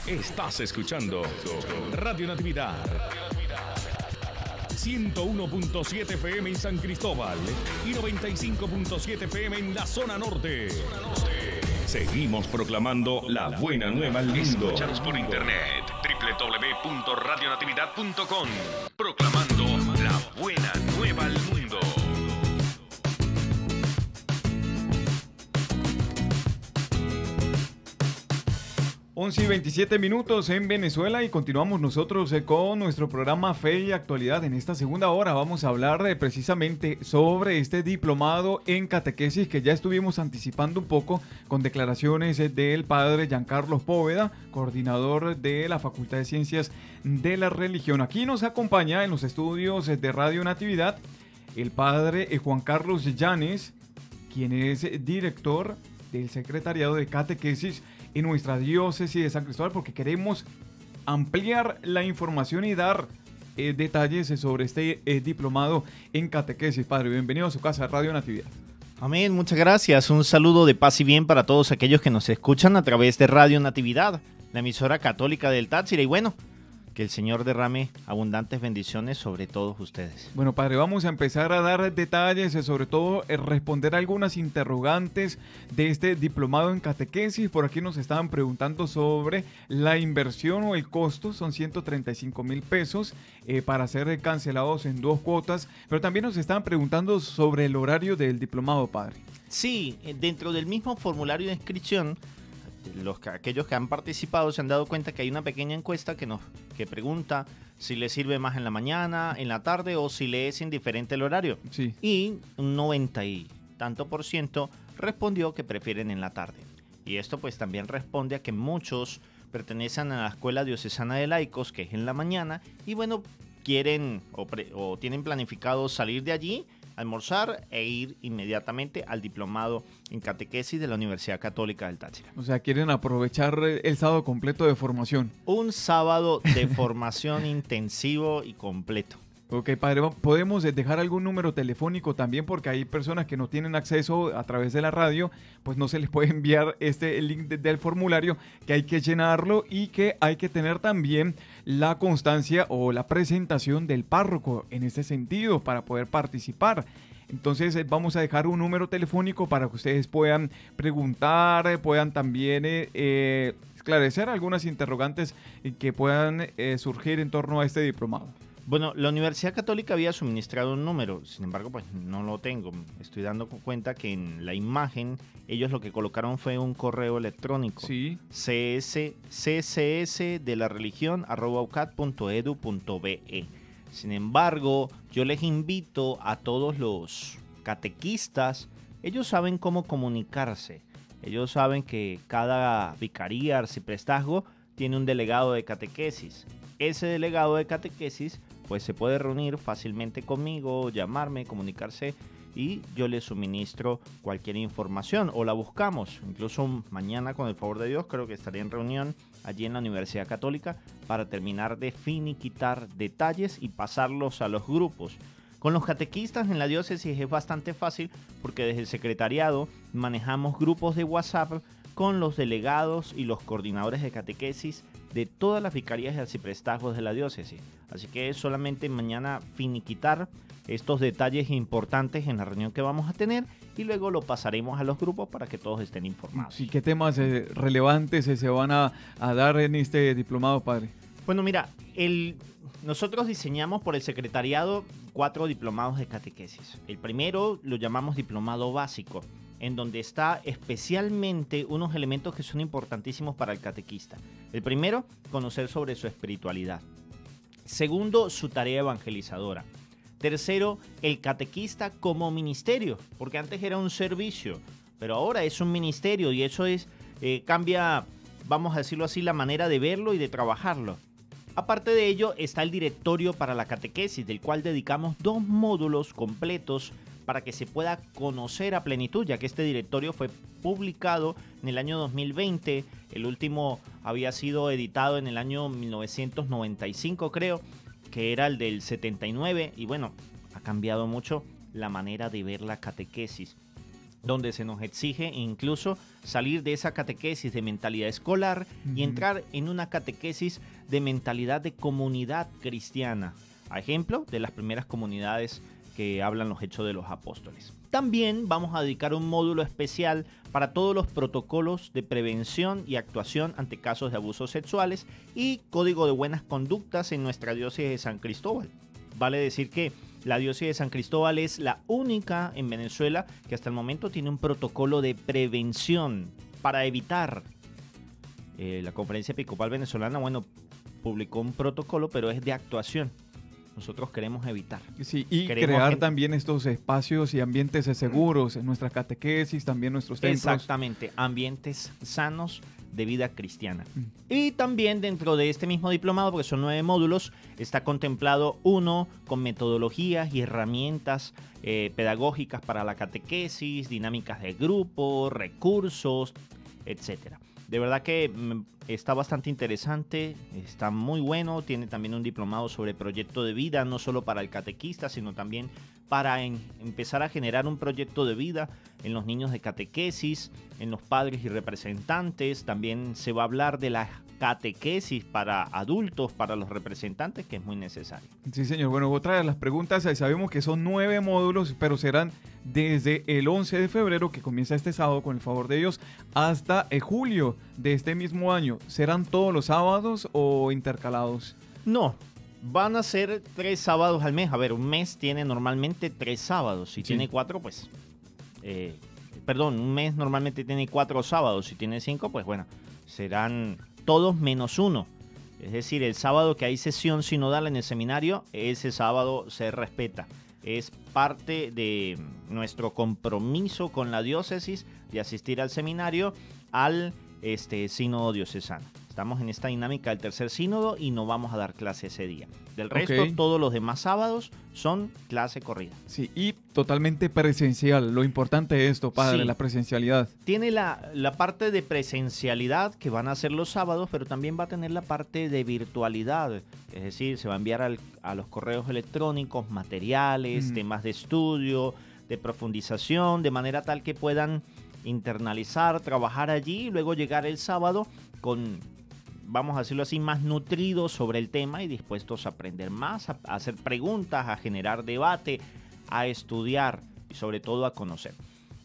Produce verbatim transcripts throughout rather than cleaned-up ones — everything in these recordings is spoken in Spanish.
Estás escuchando Radio Natividad ciento uno punto siete F M en San Cristóbal y noventa y cinco punto siete F M en la zona norte. Seguimos proclamando la buena nueva al mundo. Escúchanos por internet doble u doble u doble u punto radio natividad punto com. Proclamando la buena nueva al mundo. once y veintisiete minutos en Venezuela y continuamos nosotros eh, con nuestro programa Fe y Actualidad. En esta segunda hora vamos a hablar eh, precisamente sobre este diplomado en catequesis que ya estuvimos anticipando un poco con declaraciones eh, del padre Giancarlos Póveda, coordinador de la Facultad de Ciencias de la Religión. Aquí nos acompaña en los estudios eh, de Radio Natividad el padre eh, Juan Carlos Llanes, quien es eh, director del Secretariado de Catequesis en nuestra diócesis de San Cristóbal, porque queremos ampliar la información y dar eh, detalles sobre este eh, diplomado en catequesis. Padre, bienvenido a su casa, Radio Natividad. Amén, muchas gracias. Un saludo de paz y bien para todos aquellos que nos escuchan a través de Radio Natividad, la emisora católica del Táchira. Y bueno, que el Señor derrame abundantes bendiciones sobre todos ustedes. Bueno, padre, vamos a empezar a dar detalles, sobre todo eh, responder algunas interrogantes de este diplomado en catequesis. Por aquí nos estaban preguntando sobre la inversión o el costo, son ciento treinta y cinco mil pesos eh, para ser cancelados en dos cuotas, pero también nos estaban preguntando sobre el horario del diplomado, padre. Sí, dentro del mismo formulario de inscripción, Los, aquellos que han participado se han dado cuenta que hay una pequeña encuesta que nos que pregunta si le sirve más en la mañana, en la tarde o si le es indiferente el horario. Sí. Y un noventa y tanto por ciento respondió que prefieren en la tarde. Y esto pues también responde a que muchos pertenecen a la Escuela Diocesana de Laicos, que es en la mañana, y bueno, quieren o, pre, o tienen planificado salir de allí, almorzar e ir inmediatamente al diplomado en catequesis de la Universidad Católica del Táchira. O sea, quieren aprovechar el sábado completo de formación. Un sábado de formación intensivo y completo. Ok, padre, podemos dejar algún número telefónico también, porque hay personas que no tienen acceso a través de la radio, pues no se les puede enviar este el link de, del formulario, que hay que llenarlo y que hay que tener también la constancia o la presentación del párroco en este sentido para poder participar. Entonces eh, vamos a dejar un número telefónico para que ustedes puedan preguntar, eh, puedan también eh, eh, esclarecer algunas interrogantes que puedan eh, surgir en torno a este diplomado. Bueno, la Universidad Católica había suministrado un número, sin embargo, pues no lo tengo. Estoy dando cuenta que en la imagen ellos lo que colocaron fue un correo electrónico. Sí. cs, ccs de la religión arroba ucat punto edu punto be. Sin embargo, yo les invito a todos los catequistas, ellos saben cómo comunicarse. Ellos saben que cada vicaría, arciprestazgo, tiene un delegado de catequesis. Ese delegado de catequesis pues se puede reunir fácilmente conmigo, llamarme, comunicarse y yo le suministro cualquier información o la buscamos. Incluso mañana, con el favor de Dios, creo que estaré en reunión allí en la Universidad Católica para terminar de finiquitar detalles y pasarlos a los grupos. Con los catequistas en la diócesis es bastante fácil porque desde el secretariado manejamos grupos de WhatsApp con los delegados y los coordinadores de catequesis de todas las vicarías y arciprestazgos de la diócesis. Así que es solamente mañana finiquitar estos detalles importantes en la reunión que vamos a tener y luego lo pasaremos a los grupos para que todos estén informados. ¿Y qué temas eh, relevantes eh, se van a, a dar en este diplomado, padre? Bueno, mira, el, nosotros diseñamos por el secretariado cuatro diplomados de catequesis. El primero lo llamamos diplomado básico, en donde está especialmente unos elementos que son importantísimos para el catequista. El primero, conocer sobre su espiritualidad. Segundo, su tarea evangelizadora. Tercero, el catequista como ministerio, porque antes era un servicio, pero ahora es un ministerio y eso es eh, cambia, vamos a decirlo así, la manera de verlo y de trabajarlo. Aparte de ello, está el directorio para la catequesis, del cual dedicamos dos módulos completos para que se pueda conocer a plenitud, ya que este directorio fue publicado en el año dos mil veinte, el último había sido editado en el año mil novecientos noventa y cinco, creo, que era el del setenta y nueve, y bueno, ha cambiado mucho la manera de ver la catequesis. donde se nos exige incluso salir de esa catequesis de mentalidad escolar uh-huh. y entrar en una catequesis de mentalidad de comunidad cristiana, a ejemplo de las primeras comunidades que hablan los Hechos de los Apóstoles. También vamos a dedicar un módulo especial para todos los protocolos de prevención y actuación ante casos de abusos sexuales y código de buenas conductas en nuestra diócesis de San Cristóbal. Vale decir que la diócesis de San Cristóbal es la única en Venezuela que hasta el momento tiene un protocolo de prevención para evitar. Eh, la Conferencia Episcopal Venezolana, bueno, publicó un protocolo, pero es de actuación. Nosotros queremos evitar. Sí, y queremos crear gente... también estos espacios y ambientes seguros en nuestras catequesis, también nuestros templos. Exactamente, ambientes sanos de vida cristiana. Mm. Y también dentro de este mismo diplomado, porque son nueve módulos, está contemplado uno con metodologías y herramientas eh, pedagógicas para la catequesis, dinámicas de grupo, recursos, etcétera. De verdad que está bastante interesante, está muy bueno, tiene también un diplomado sobre proyecto de vida, no solo para el catequista, sino también para en, empezar a generar un proyecto de vida en los niños de catequesis, en los padres y representantes. También se va a hablar de la catequesis para adultos, para los representantes, que es muy necesario. Sí, señor. Bueno, otra de las preguntas, sabemos que son nueve módulos, pero serán desde el once de febrero, que comienza este sábado, con el favor de Dios, hasta eh, julio de este mismo año. ¿Serán todos los sábados o intercalados? No, van a ser tres sábados al mes. A ver, un mes tiene normalmente tres sábados. Si sí. tiene cuatro, pues... Eh, perdón, un mes normalmente tiene cuatro sábados. Si tiene cinco, pues bueno, serán todos menos uno. Es decir, el sábado que hay sesión sinodal en el seminario, ese sábado se respeta. Es parte de nuestro compromiso con la diócesis de asistir al seminario, al este, sínodo diocesano. Estamos en esta dinámica del tercer sínodo y no vamos a dar clase ese día. Del resto, okay. todos los demás sábados son clase corrida. Sí, y totalmente presencial. Lo importante es esto, padre, sí. la presencialidad. Tiene la, la parte de presencialidad que van a ser los sábados, pero también va a tener la parte de virtualidad. Es decir, se va a enviar al, a los correos electrónicos materiales, mm. temas de estudio, de profundización, de manera tal que puedan internalizar, trabajar allí y luego llegar el sábado con... vamos a decirlo así, más nutridos sobre el tema y dispuestos a aprender más, a, a hacer preguntas, a generar debate, a estudiar y sobre todo a conocer.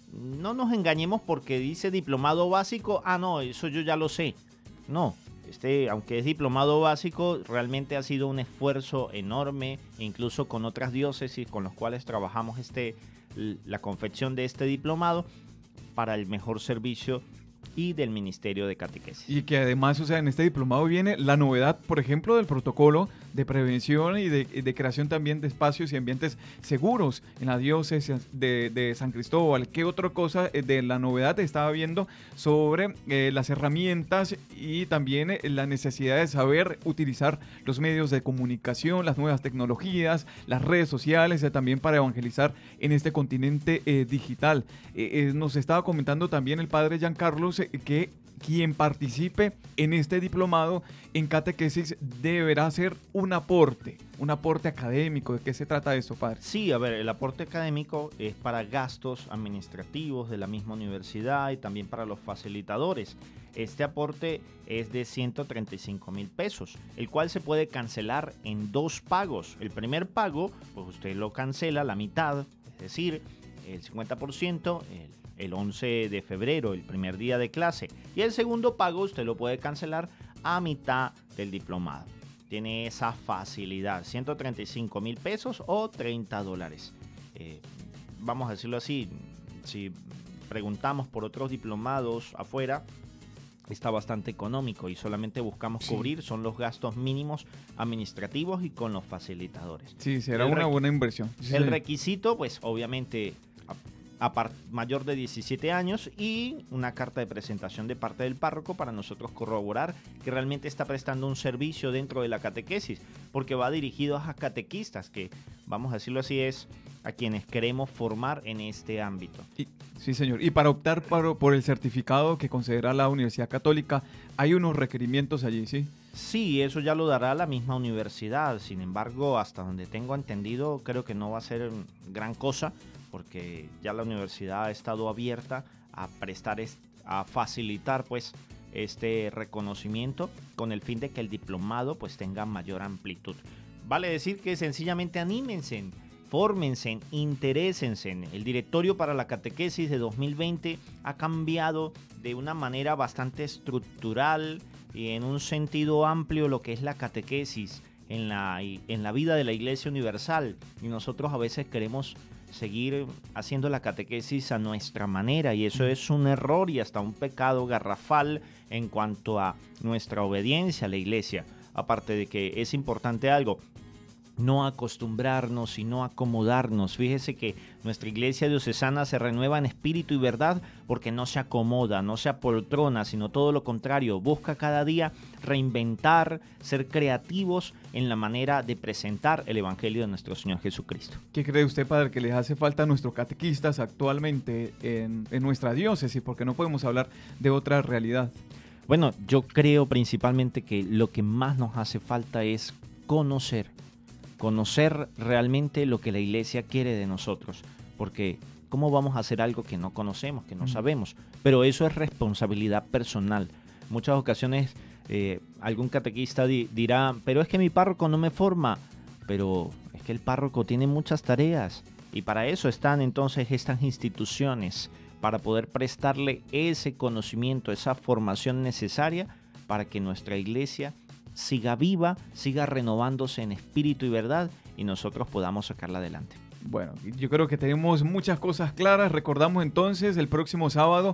No nos engañemos porque dice diplomado básico, ah no, eso yo ya lo sé. No, este, aunque es diplomado básico, realmente ha sido un esfuerzo enorme, incluso con otras diócesis con los cuales trabajamos este, la confección de este diplomado para el mejor servicio y del Ministerio de Catequesis. Y que además, o sea, en este diplomado viene la novedad, por ejemplo, del protocolo de prevención y de, de creación también de espacios y ambientes seguros en la diócesis de, de San Cristóbal. ¿Qué otra cosa de la novedad estaba viendo sobre eh, las herramientas y también eh, la necesidad de saber utilizar los medios de comunicación, las nuevas tecnologías, las redes sociales, eh, también para evangelizar en este continente eh, digital? Eh, eh, nos estaba comentando también el padre Giancarlos eh, que quien participe en este diplomado en catequesis deberá hacer un aporte, un aporte académico. ¿De qué se trata esto, padre? Sí, a ver, el aporte académico es para gastos administrativos de la misma universidad y también para los facilitadores. Este aporte es de ciento treinta y cinco mil pesos, el cual se puede cancelar en dos pagos. El primer pago, pues usted lo cancela la mitad, es decir, el cincuenta por ciento, el el once de febrero, el primer día de clase. Y el segundo pago usted lo puede cancelar a mitad del diplomado. Tiene esa facilidad, ciento treinta y cinco mil pesos o treinta dólares. Eh, vamos a decirlo así, si preguntamos por otros diplomados afuera, está bastante económico y solamente buscamos sí. cubrir son los gastos mínimos administrativos y con los facilitadores. Sí, será una buena inversión. Sí. El requisito, pues obviamente... A par- mayor de diecisiete años y una carta de presentación de parte del párroco para nosotros corroborar que realmente está prestando un servicio dentro de la catequesis, porque va dirigido a catequistas, que vamos a decirlo así, es a quienes queremos formar en este ámbito. Y, sí, señor. Y para optar para, por el certificado que concederá la Universidad Católica, hay unos requerimientos allí, ¿sí? Sí, eso ya lo dará la misma universidad. Sin embargo, hasta donde tengo entendido, creo que no va a ser gran cosa, porque ya la universidad ha estado abierta a prestar, a facilitar pues este reconocimiento con el fin de que el diplomado pues tenga mayor amplitud. Vale decir que sencillamente anímense, fórmense, interésense. El directorio para la catequesis de dos mil veinte ha cambiado de una manera bastante estructural y en un sentido amplio lo que es la catequesis en la, en la vida de la Iglesia Universal. Y nosotros a veces queremos seguir haciendo la catequesis a nuestra manera y eso es un error y hasta un pecado garrafal en cuanto a nuestra obediencia a la Iglesia. Aparte de que es importante algo, no acostumbrarnos y no acomodarnos. Fíjese que nuestra iglesia diocesana se renueva en espíritu y verdad porque no se acomoda, no se apoltrona, sino todo lo contrario. Busca cada día reinventar, ser creativos en la manera de presentar el Evangelio de nuestro Señor Jesucristo. ¿Qué cree usted, padre, que les hace falta a nuestros catequistas actualmente en, en nuestra diócesis? Porque no podemos hablar de otra realidad. Bueno, yo creo principalmente que lo que más nos hace falta es conocer. Conocer realmente lo que la iglesia quiere de nosotros, porque ¿cómo vamos a hacer algo que no conocemos, que no mm. sabemos? Pero eso es responsabilidad personal. En muchas ocasiones eh, algún catequista di- dirá, pero es que mi párroco no me forma, pero es que el párroco tiene muchas tareas y para eso están entonces estas instituciones, para poder prestarle ese conocimiento, esa formación necesaria para que nuestra iglesia siga viva, siga renovándose en espíritu y verdad y nosotros podamos sacarla adelante. Bueno, yo creo que tenemos muchas cosas claras. Recordamos entonces, el próximo sábado,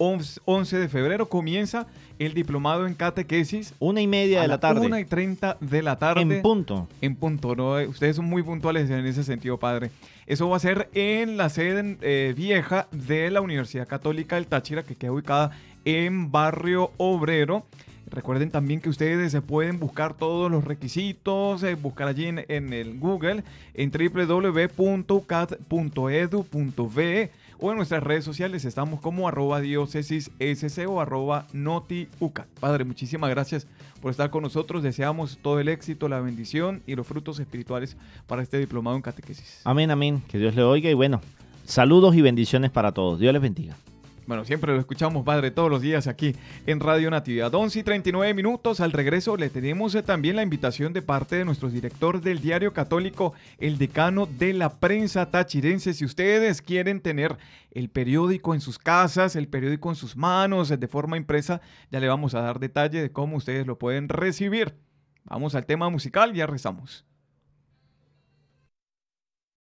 once de febrero, comienza el diplomado en catequesis. Una y media de la tarde. Una y treinta de la tarde. En punto. En punto, ¿no? Ustedes son muy puntuales en ese sentido, padre. Eso va a ser en la sede eh, vieja de la Universidad Católica del Táchira, que queda ubicada en Barrio Obrero. Recuerden también que ustedes se pueden buscar todos los requisitos, eh, buscar allí en, en el Google, en doble u doble u doble u punto u c a t punto e d u punto b e o en nuestras redes sociales estamos como arroba diócesis sc o arroba notiucat. Padre, muchísimas gracias por estar con nosotros. Deseamos todo el éxito, la bendición y los frutos espirituales para este diplomado en catequesis. Amén, amén. Que Dios le oiga y bueno, saludos y bendiciones para todos. Dios les bendiga. Bueno, siempre lo escuchamos, padre, todos los días aquí en Radio Natividad. once y treinta y nueve minutos. Al regreso le tenemos eh, también la invitación de parte de nuestro director del Diario Católico, el decano de la prensa tachirense. Si ustedes quieren tener el periódico en sus casas, el periódico en sus manos, de forma impresa, ya le vamos a dar detalle de cómo ustedes lo pueden recibir. Vamos al tema musical y ya regresamos.